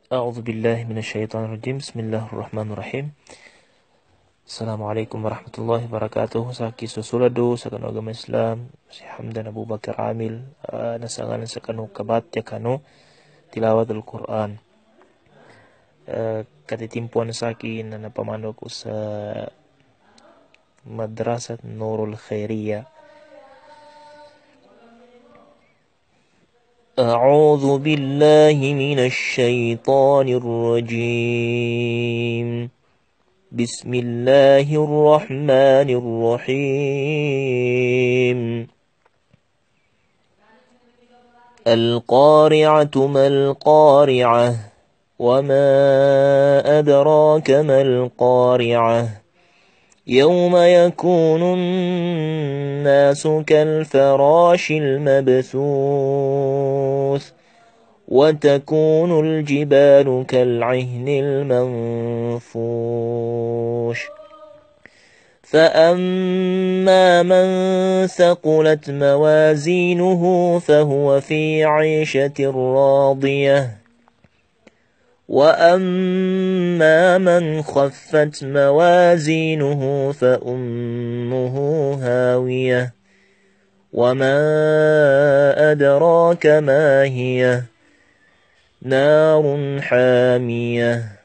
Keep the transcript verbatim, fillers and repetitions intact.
أعوذ بالله من الشيطان الرجيم. بسم الله الرحمن الرحيم. Assalamualaikum warahmatullahi wabarakatuh. Saki susulado sa kanu agama Islam si Hamdan Abu Bakar Amil uh, nasangan sa kanu kabat ya kanu tilawat Al-Quran. Uh, katitimpuan saki na napamano ko sa Madrasat Nurul Khairiyah. أعوذ بالله من الشيطان الرجيم. بسم الله الرحمن الرحيم. القارعة ما القارعة وما أدراك ما القارعة يوم يكون الناس كالفراش المبثوث وتكون الجبال كالعهن المنفوش فأما من ثقلت موازينه فهو في عيشة راضية وأما من خفت موازينه فأمه هاوية وما أدراك ما هي نار حامية